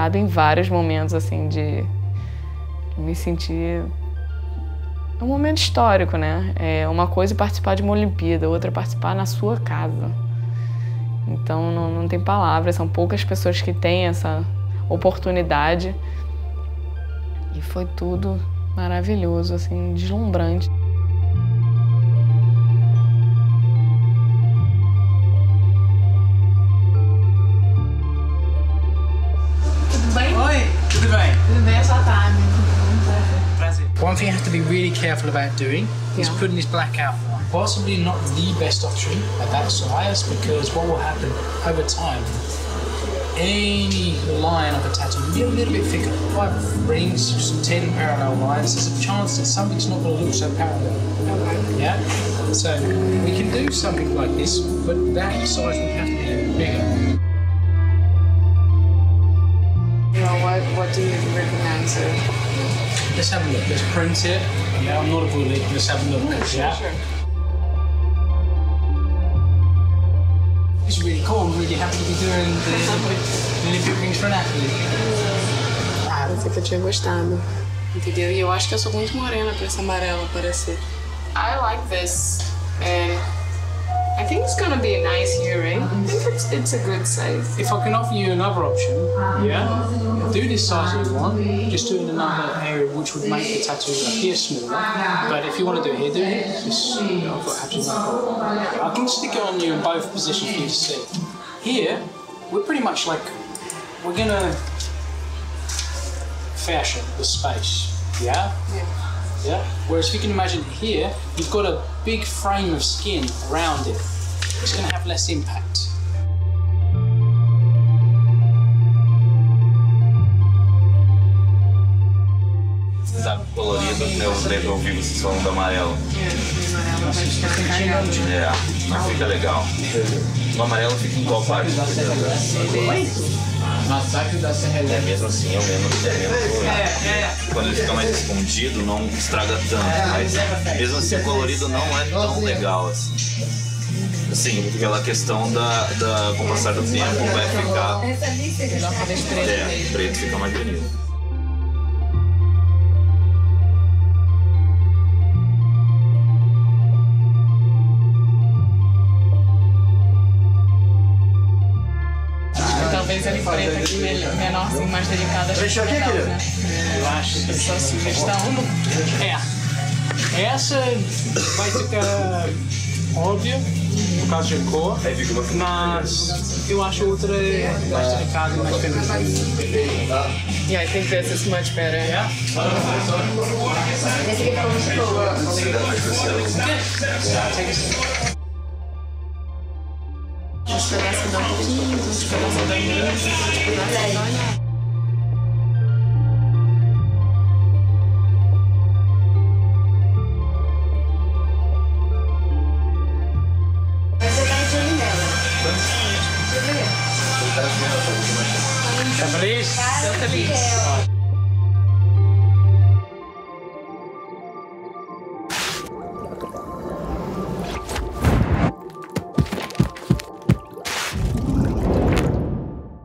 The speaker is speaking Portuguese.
errado em vários momentos, assim, de me sentir... É um momento histórico, né? É uma coisa participar de uma Olimpíada, outra participar na sua casa. Então não tem palavras, são poucas pessoas que têm essa oportunidade. E foi tudo maravilhoso, assim, deslumbrante. Tudo bem? Oi, tudo bem? Tudo bem, essa tarde. One thing you have to be really careful about doing is putting this blackout on. Possibly not the best option at that size, because what will happen over time, any line of a tattoo will be a little bit thicker. 5 rings, some 10 parallel lines, there's a chance that something's not going to look so parallel. Okay. Yeah? So we can do something like this, but that size would have to be bigger. What do you recommend, sir? Let's have a look. Let's print it. Yeah, I'm not a bully. Let's have a look. Yeah. Sure. It's really cool. I'm really happy to be doing the Olympic rings for an athlete. Ah, pensei que eu tinha gostado. Entendeu? E eu acho que eu sou muito morena pra esse amarelo aparecer. I like this. And I think it's gonna be nice here, right? I think it's a good size. If I can offer you another option, yeah, do this size if you want. Just do it in another area which would make the tattoo appear smaller. But if you want to do it here, do it. Just, I've got absolutely no problem. I can stick it on you in both positions for you to see. Here, we're pretty much like, we're gonna fashion the space, yeah? Yeah. Whereas if you can imagine here, you've got a big frame of skin around it. It's going to have less impact. Sabe, colorido, eu lembro ouvir vocês falando do amarelo. Mas fica legal. No amarelo fica em qual parte? Massacre da Serra É mesmo assim, é menos. Quando ele fica mais escondido, não estraga tanto. Mas mesmo assim, o colorido não é tão legal assim. Assim, pela questão com o passar do tempo vai ficar. Preto fica mais bonito. Talvez ele preto aqui menorzinho, mais delicado. Acho que é legal, né? Eu acho que Só sugestão. Essa vai ficar óbvia por causa da cor, mas eu acho outra mais delicada e mais feminina. Yeah, I think this is much better. Yeah? Uns pedaços dá um pouquinho, uns pedaços dá menos, uns pedaços dá olhar. Tá feliz? Tô feliz.